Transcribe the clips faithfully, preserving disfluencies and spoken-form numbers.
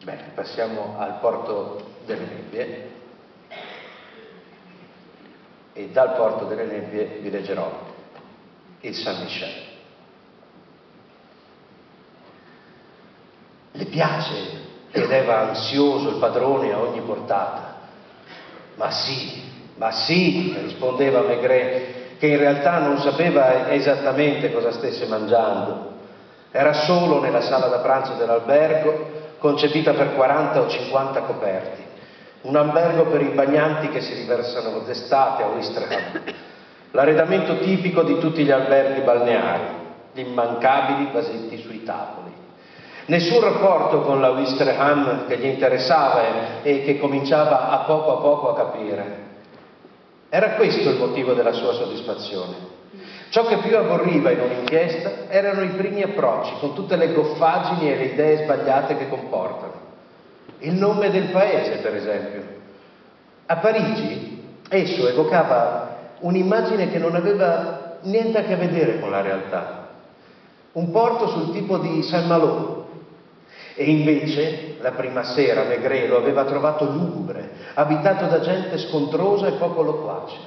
Bene, passiamo al Porto delle Nebbie e dal Porto delle Nebbie vi leggerò il Saint-Michel. Le piace? Chiedeva ansioso il padrone a ogni portata. Ma sì, ma sì, rispondeva Maigret, che in realtà non sapeva esattamente cosa stesse mangiando. Era solo nella sala da pranzo dell'albergo, concepita per quaranta o cinquanta coperti. Un albergo per i bagnanti che si riversano d'estate a Ouistreham. L'arredamento tipico di tutti gli alberghi balneari, gli immancabili vasetti sui tavoli. Nessun rapporto con la Ouistreham che gli interessava e che cominciava a poco a poco a capire. Era questo il motivo della sua soddisfazione. Ciò che più aborriva in un'inchiesta erano i primi approcci, con tutte le goffaggini e le idee sbagliate che comportano. Il nome del paese, per esempio. A Parigi esso evocava un'immagine che non aveva niente a che vedere con la realtà. Un porto sul tipo di Saint-Malo. E invece, la prima sera, Maigret lo aveva trovato lugubre, abitato da gente scontrosa e poco loquace.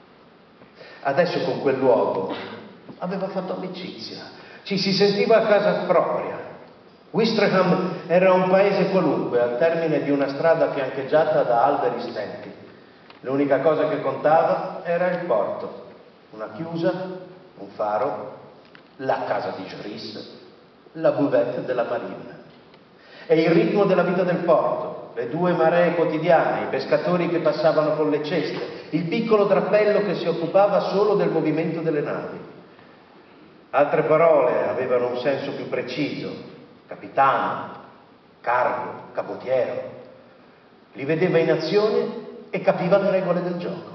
Adesso con quel luogo aveva fatto amicizia, ci si sentiva a casa propria. Ouistreham era un paese qualunque, al termine di una strada fiancheggiata da alberi spenti. L'unica cosa che contava era il porto, una chiusa, un faro, la casa di Joris, la buvette della marina. E il ritmo della vita del porto, le due maree quotidiane, i pescatori che passavano con le ceste, il piccolo drappello che si occupava solo del movimento delle navi. Altre parole avevano un senso più preciso: capitano, cargo, cabotiero. Li vedeva in azione e capiva le regole del gioco.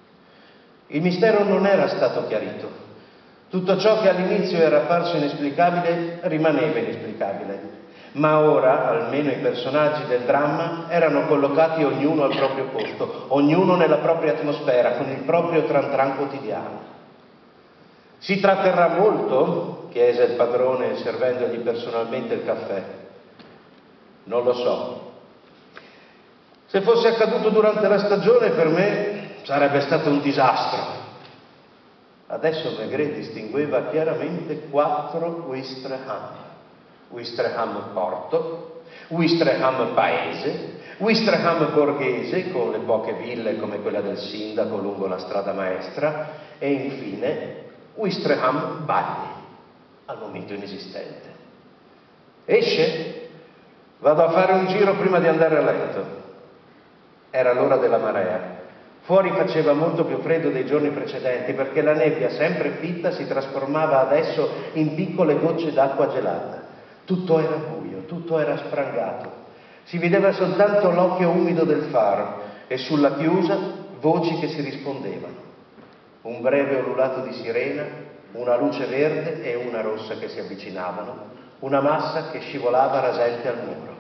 Il mistero non era stato chiarito. Tutto ciò che all'inizio era apparso inesplicabile rimaneva inesplicabile. Ma ora, almeno i personaggi del dramma erano collocati ognuno al proprio posto, ognuno nella propria atmosfera, con il proprio tran tran quotidiano. Si tratterrà molto? Chiese il padrone servendogli personalmente il caffè. Non lo so. Se fosse accaduto durante la stagione, per me sarebbe stato un disastro. Adesso Maigret distingueva chiaramente quattro Ouistreham. Ouistreham Porto, Ouistreham Paese, Ouistreham Borghese, con le poche ville come quella del sindaco lungo la strada maestra, e infine Ouistreham Bagni, al momento inesistente. Esce? Vado a fare un giro prima di andare a letto. Era l'ora della marea. Fuori faceva molto più freddo dei giorni precedenti, perché la nebbia, sempre fitta, si trasformava adesso in piccole gocce d'acqua gelata. Tutto era buio, tutto era sprangato. Si vedeva soltanto l'occhio umido del faro e sulla chiusa voci che si rispondevano. Un breve ululato di sirena, una luce verde e una rossa che si avvicinavano, una massa che scivolava rasente al muro.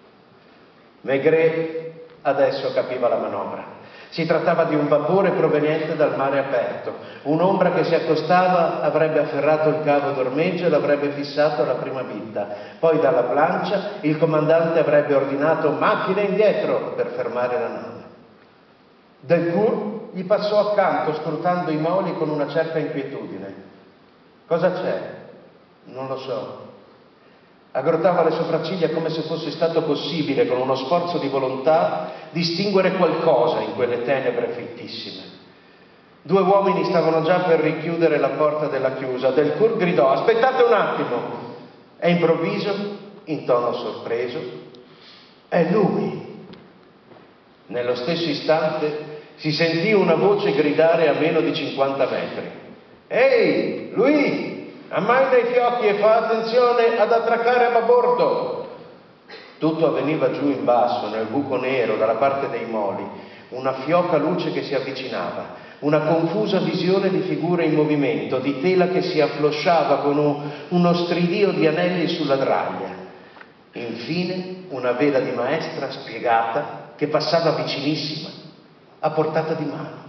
Maigret adesso capiva la manovra. Si trattava di un vapore proveniente dal mare aperto. Un'ombra che si accostava avrebbe afferrato il cavo d'ormeggio e l'avrebbe fissato alla prima bitta. Poi dalla plancia il comandante avrebbe ordinato macchina indietro per fermare la nave. Delcourt gli passò accanto scrutando i moli con una certa inquietudine. Cosa c'è? Non lo so. Aggrottava le sopracciglia come se fosse stato possibile, con uno sforzo di volontà, distinguere qualcosa in quelle tenebre fittissime. Due uomini stavano già per richiudere la porta della chiusa. Delcourt gridò: aspettate un attimo! E improvviso, in tono sorpreso: è lui! Nello stesso istante si sentì una voce gridare a meno di cinquanta metri: ehi, lui! Ammaina i fiocchi e fa attenzione ad attraccare a babordo. Tutto avveniva giù in basso, nel buco nero, dalla parte dei moli. Una fioca luce che si avvicinava, una confusa visione di figure in movimento, di tela che si afflosciava con un, uno stridio di anelli sulla draglia. Infine una vela di maestra spiegata che passava vicinissima, a portata di mano.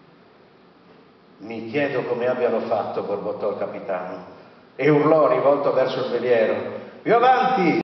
Mi chiedo come abbiano fatto, borbottò il capitano, e urlò rivolto verso il veliero: più avanti!